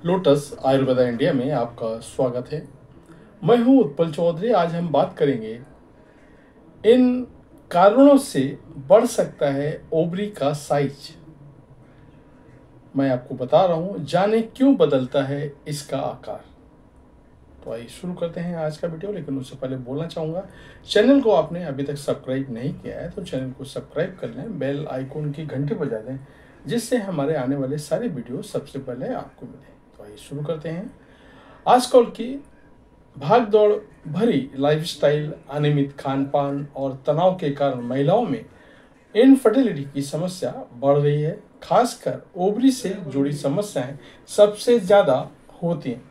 Lotus Ayurveda India में आपका स्वागत है। मैं हूं उत्पल चौधरी। आज हम बात करेंगे इन कारणों से बढ़ सकता है ओवरी का साइज। मैं आपको बता रहा हूं, जाने क्यों बदलता है इसका आकार। तो आइए शुरू करते हैं आज का वीडियो। लेकिन उससे पहले बोलना चाहूँगा, चैनल को आपने अभी तक सब्सक्राइब नहीं किया है तो चैनल को सब्सक्राइब कर लें, बेल आइकॉन की घंटी बजा दें, जिससे हमारे आने वाले सारे वीडियो सबसे पहले आपको मिले। तो आइए शुरू करते हैं। आजकल की भाग दौड़ भरी लाइफस्टाइल, अनियमित खान पान और तनाव के कारण महिलाओं में इनफर्टिलिटी की समस्या बढ़ रही है। खासकर ओवरी से जुड़ी समस्याएं सबसे ज़्यादा होती हैं।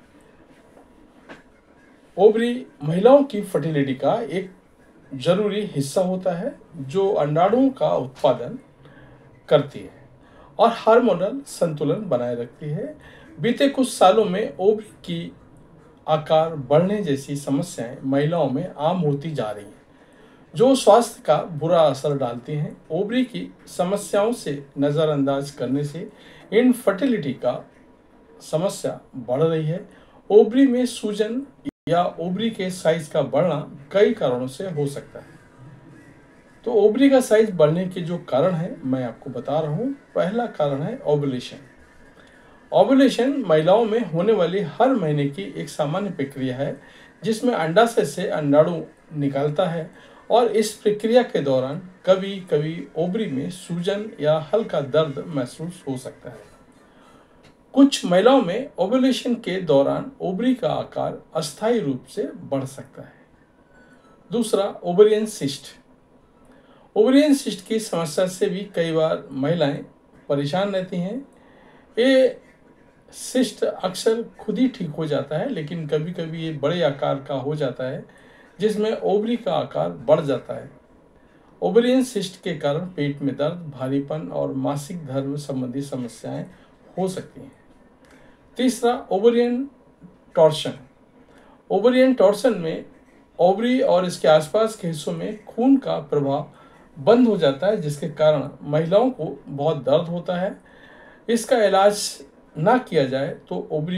ओवरी महिलाओं की फर्टिलिटी का एक जरूरी हिस्सा होता है, जो अंडाणुओं का उत्पादन करती है और हार्मोनल संतुलन बनाए रखती है। बीते कुछ सालों में ओवरी की आकार बढ़ने जैसी समस्याएं महिलाओं में आम होती जा रही हैं, जो स्वास्थ्य का बुरा असर डालती हैं। ओवरी की समस्याओं से नज़रअंदाज करने से इनफर्टिलिटी का समस्या बढ़ रही है। ओवरी में सूजन या ओवरी के साइज का बढ़ना कई कारणों से हो सकता है। तो ओवरी का साइज बढ़ने के जो कारण है मैं आपको बता रहा हूँ। पहला कारण है ओवुलेशन। ओवुलेशन महिलाओं में होने वाली हर महीने की एक सामान्य प्रक्रिया है, जिसमें अंडाशय से अंडाणु निकलता है और इस प्रक्रिया के दौरान कभी कभी ओवरी में सूजन या हल्का दर्द महसूस हो सकता है। कुछ महिलाओं में ओवुलेशन के दौरान ओवरी का आकार अस्थायी रूप से बढ़ सकता है। दूसरा, ओवरियन सिस्ट। ओवरियन सिस्ट की समस्या से भी कई बार महिलाएं परेशान रहती हैं। ये सिस्ट अक्सर खुद ही ठीक हो जाता है, लेकिन कभी कभी ये बड़े आकार का हो जाता है, जिसमें ओवरी का आकार बढ़ जाता है। ओवरियन सिस्ट के कारण पेट में दर्द, भारीपन और मासिक धर्म संबंधी समस्याएं हो सकती हैं। तीसरा, ओवरियन टॉर्शन। ओवरियन टॉर्शन में ओवरी और इसके आसपास के हिस्सों में खून का प्रवाह बंद हो जाता है, जिसके कारण महिलाओं को बहुत दर्द होता है। इसका इलाज ना किया जाए तो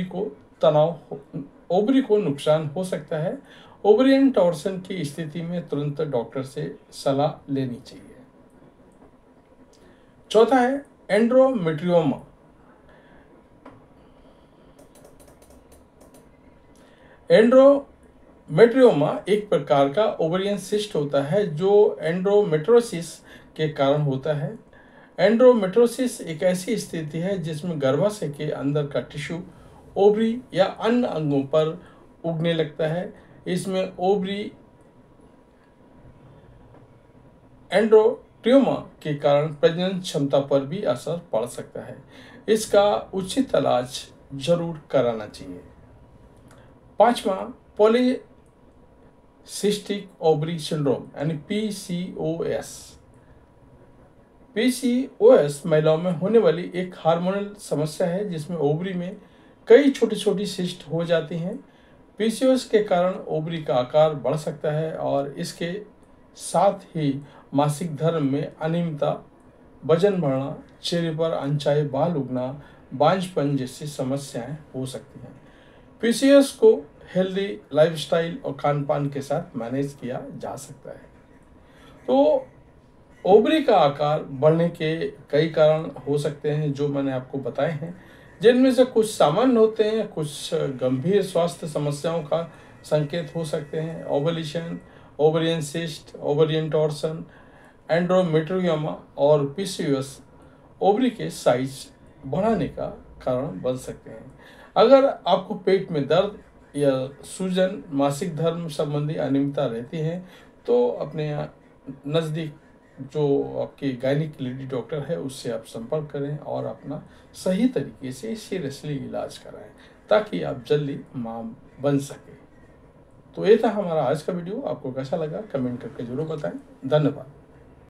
ओवरी को नुकसान हो सकता है। ओवरियन टॉर्शन की स्थिति में तुरंत डॉक्टर से सलाह लेनी चाहिए। चौथा है एंड्रोमेट्रियोमा। एंड्रोमेट्रियोमा एक प्रकार का ओवरियन सिस्ट होता है, जो एंड्रोमेट्रोसिस के कारण होता है। एंड्रोमेट्रोसिस एक ऐसी स्थिति है जिसमें गर्भाशय के अंदर का टिश्यू ओवरी या अन्य अंगों पर उगने लगता है। इसमें ओवरी एंड्रोट्रियोमा के कारण प्रजनन क्षमता पर भी असर पड़ सकता है। इसका उचित इलाज जरूर कराना चाहिए। पांचवा, पॉलीसिस्टिक ओवरी सिंड्रोम यानी PCOS। PCOS महिलाओं में होने वाली एक हार्मोनल समस्या है, जिसमें ओवरी में कई छोटी छोटी सिस्ट हो जाती हैं। PCOS के कारण ओवरी का आकार बढ़ सकता है और इसके साथ ही मासिक धर्म में अनियमितता, वजन बढ़ना, चेहरे पर अनचाहे बाल उगना, बांझपन जैसी समस्याएं हो सकती हैं। PCOS को हेल्दी लाइफस्टाइल और खान पान के साथ मैनेज किया जा सकता है। तो ओवरी का आकार बढ़ने के कई कारण हो सकते हैं, जो मैंने आपको बताए हैं, जिनमें से कुछ सामान्य होते हैं, कुछ गंभीर स्वास्थ्य समस्याओं का संकेत हो सकते हैं। Ovulation, ovarian cyst, ovarian torsion, endometrioma और PCOS ओवरी के साइज बढ़ाने का कारण बन सकते हैं। अगर आपको पेट में दर्द या सूजन, मासिक धर्म संबंधी अनियमितता रहती है, तो अपने नज़दीक जो आपके गायनिक लेडी डॉक्टर है उससे आप संपर्क करें और अपना सही तरीके से सीरियसली इलाज कराएं, ताकि आप जल्दी मां बन सके। तो ये था हमारा आज का वीडियो। आपको कैसा लगा कमेंट करके जरूर बताएं। धन्यवाद।